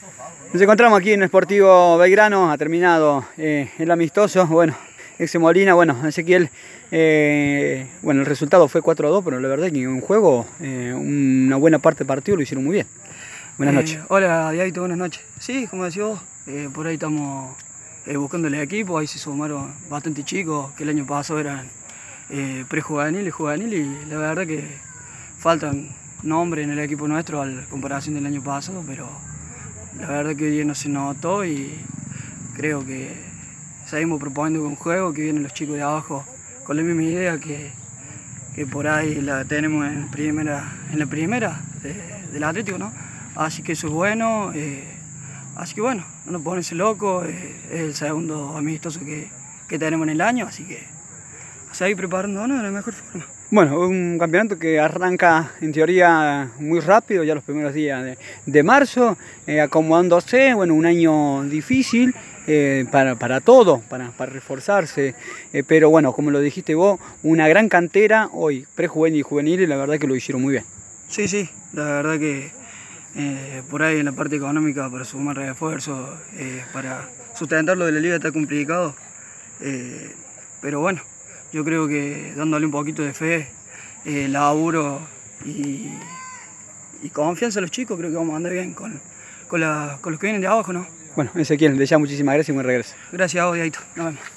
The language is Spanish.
Nos encontramos aquí en el Sportivo Belgrano, ha terminado el amistoso. Bueno, Exe Molina, bueno, Ezequiel, bueno, el resultado fue 4-2, pero la verdad que en un juego, una buena parte del partido lo hicieron muy bien. Buenas noches. Hola, Diaguito, buenas noches. Sí, como decís vos, por ahí estamos buscando el equipo, ahí se sumaron bastante chicos, que el año pasado eran prejuvenil y juvenil, y la verdad que faltan nombres en el equipo nuestro a comparación del año pasado, pero la verdad que hoy día no se notó y creo que seguimos proponiendo un juego que vienen los chicos de abajo con la misma idea que por ahí la tenemos en la primera del Atlético, ¿no? Así que eso es bueno, así que bueno, no nos ponerse locos, es el segundo amistoso que tenemos en el año, así que a seguir preparándonos de la mejor forma. Bueno, un campeonato que arranca en teoría muy rápido, ya los primeros días de marzo, acomodándose, bueno, un año difícil para todo, para reforzarse, pero bueno, como lo dijiste vos, una gran cantera hoy, prejuvenil y juvenil, y la verdad que lo hicieron muy bien. Sí, sí, la verdad que por ahí en la parte económica para sumar refuerzos, para sustentar lo de la liga está complicado, pero bueno, yo creo que dándole un poquito de fe, laburo y confianza a los chicos, creo que vamos a andar bien con los que vienen de abajo, ¿no? Bueno, Ezequiel, de ya muchísimas gracias y buen regreso. Gracias a vos, Diaguito. Nos vemos.